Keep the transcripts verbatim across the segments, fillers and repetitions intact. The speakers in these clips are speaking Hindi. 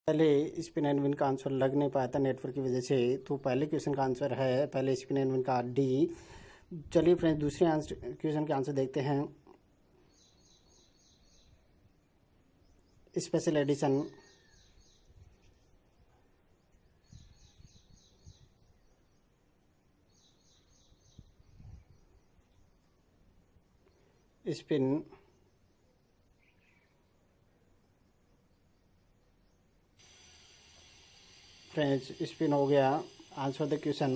पहले स्पिन एंड विन का आंसर लग नहीं पाया था नेटवर्क की वजह से, तो पहले क्वेश्चन का आंसर है पहले स्पिन एंड विन का डी। चलिए फ्रेंड्स दूसरे आंसर क्वेश्चन के आंसर देखते हैं। Special edition spin friends spin हो गया। Answer the question.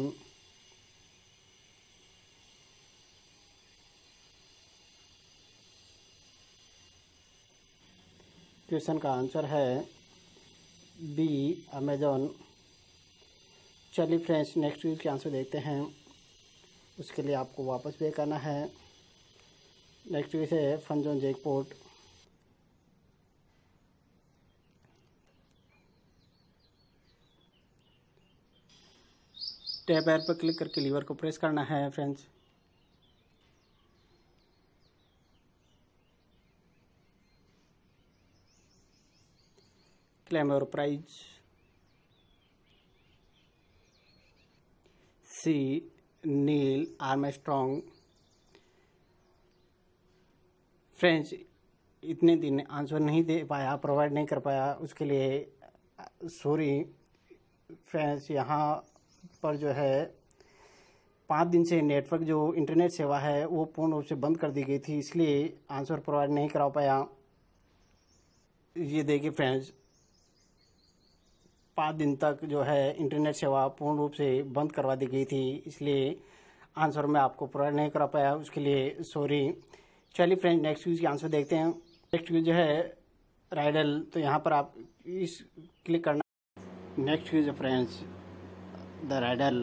क्वेश्चन का आंसर है बी अमेजोन। चलिए फ्रेंड्स नेक्स्ट वीक के आंसर देखते हैं। उसके लिए आपको वापस पे करना है। नेक्स्ट वीक है फन जोन जैकपॉट। टैब एयर पर क्लिक करके लीवर को प्रेस करना है friends. Claim your prize. C nil Armstrong. Friends इतने दिन आंसर नहीं दे पाया, प्रोवाइड नहीं कर पाया, उसके लिए सॉरी फ्रेंड्स। यहाँ पर जो है पाँच दिन से नेटवर्क जो इंटरनेट सेवा है वो पूर्ण रूप से बंद कर दी गई थी, इसलिए आंसर प्रोवाइड नहीं करा पाया। ये देखिए फ्रेंड्स पाँच दिन तक जो है इंटरनेट सेवा पूर्ण रूप से बंद करवा दी गई थी, इसलिए आंसर मैं आपको प्रोवाइड नहीं करा पाया, उसके लिए सॉरी। चलिए फ्रेंड्स नेक्स्ट क्विज के आंसर देखते हैं। नेक्स्ट क्विज जो है राइडल, तो यहाँ पर आप इस क्लिक करना। Next quiz friends the riddle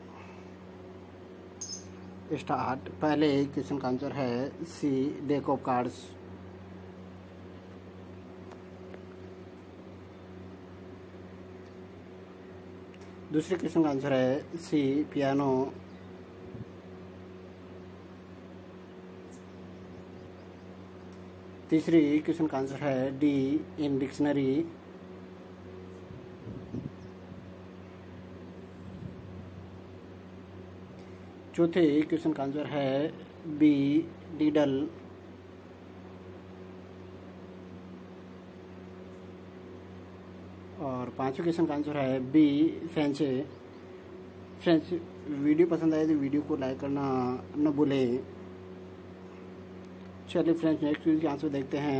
start. पहले क्वेश्चन का आंसर है सी डेक ऑफ कार्ड्स। दूसरे क्वेश्चन का आंसर है सी पियानो। तीसरी क्वेश्चन का आंसर है डी इन डिक्शनरी। चौथे क्वेश्चन का आंसर है बी डीडल। और पांचवें क्वेश्चन का आंसर है बी फैंसे। फ्रेंड्स वीडियो पसंद आए तो वीडियो को लाइक करना न भूलें। चलिए फ्रेंड्स नेक्स्ट क्विज के आंसर देखते हैं।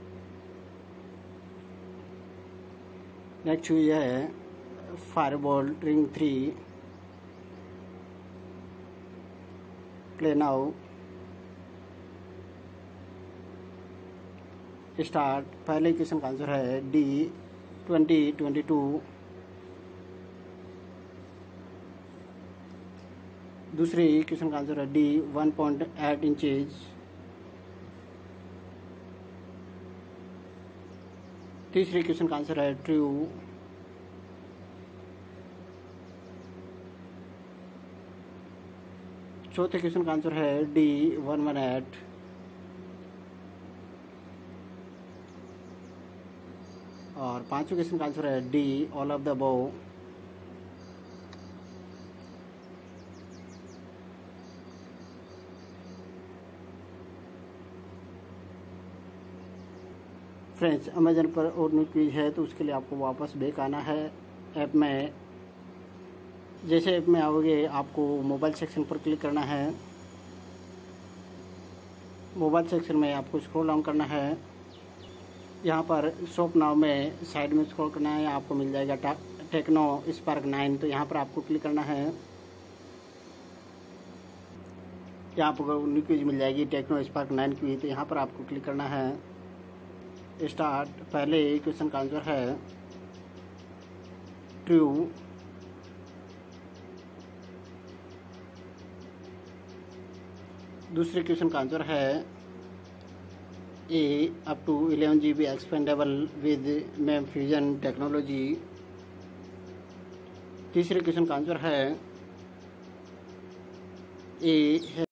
नेक्स्ट क्विज है fireball ring three. Play now start. पहले क्वेश्चन का आंसर है डी ट्वेंटी ट्वेंटी टू। दूसरे क्वेश्चन का आंसर है D one point eight inches. तीसरे क्वेश्चन का आंसर है ट्रू। चौथे क्वेश्चन का आंसर है डी वन वन एट। और पांचवें क्वेश्चन का आंसर है D all of the above. Friends Amazon पर और न्यू क्विज है तो उसके लिए आपको वापस बैक आना है ऐप में। जैसे ऐप में आओगे आपको मोबाइल सेक्शन पर क्लिक करना है। मोबाइल सेक्शन में आपको स्क्रॉल डाउन करना है। यहाँ पर शॉप नाउ में साइड में स्क्रॉल करना है, आपको मिल जाएगा टेक्नो स्पार्क नाइन, तो यहाँ पर आपको क्लिक करना है। यहाँ पर न्यू क्विज मिल जाएगी टेक्नो स्पार्क नाइन की, तो यहाँ पर आपको क्लिक करना है। स्टार्ट। पहले क्वेश्चन का आंसर है ट्रू। दूसरे क्वेश्चन का आंसर है A up to eleven G B expendable with mem fusion technology. तीसरे क्वेश्चन का आंसर है ए